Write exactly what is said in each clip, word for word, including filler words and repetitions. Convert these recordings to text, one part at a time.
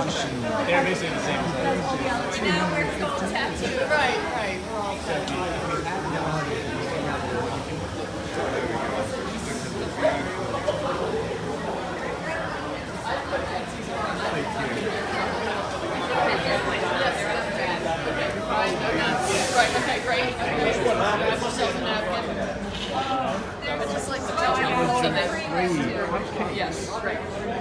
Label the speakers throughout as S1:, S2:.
S1: They're basically the same.
S2: Now we're all tattooed. Right, right. We're all tattooed. Right, okay, great. Grab yourself a napkin. I'd just like to tell you all the names. Yes, great.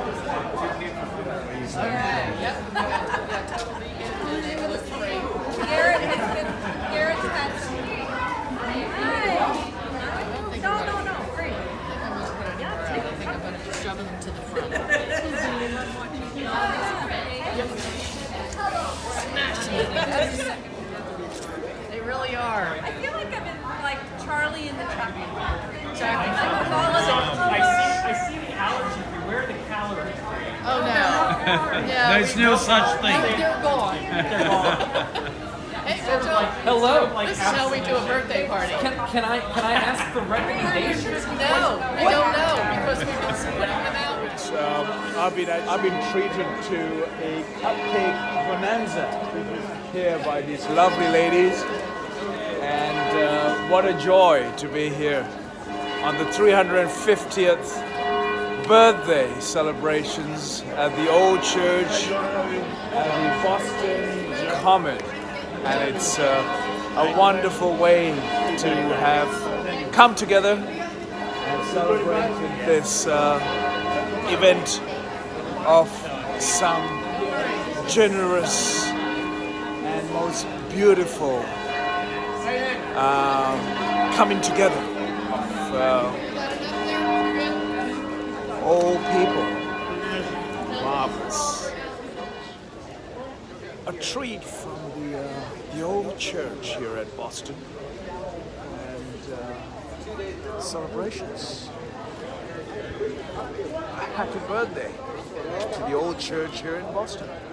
S2: Okay, yep. Yeah, totally.
S3: Garrett has been, Garrett's had some. Hi. No, no, no, free.
S2: I think I'm going to be shoving them to the front. They really are.
S3: I feel like I'm in like Charlie and the Chocolate Factory.
S2: Exactly.
S3: Like all of the
S1: I see, I see the allergy free. Where are the calorie free?
S2: Oh no. Yeah,
S4: There's
S2: we-
S4: no such thing.
S2: They're gone.
S1: They're gone.
S2: Hey, Mitchell.
S5: Hello.
S2: This is how we do a birthday party.
S5: Can, can I can I ask for recommendations?
S2: No, we don't know because we've been splitting them out.
S6: Um, I've been I've been treated to a cupcake bonanza here by these lovely ladies, and uh, what a joy to be here on the three hundred fiftieth birthday celebrations at the old church at the Boston Common, and it's uh, a wonderful way to have come together and celebrate this uh, event of some generous and most beautiful um, coming together of uh, all people. Marvelous. A treat from the, uh, the old church here at Boston, and uh, celebrations. A happy birthday to the old church here in Boston.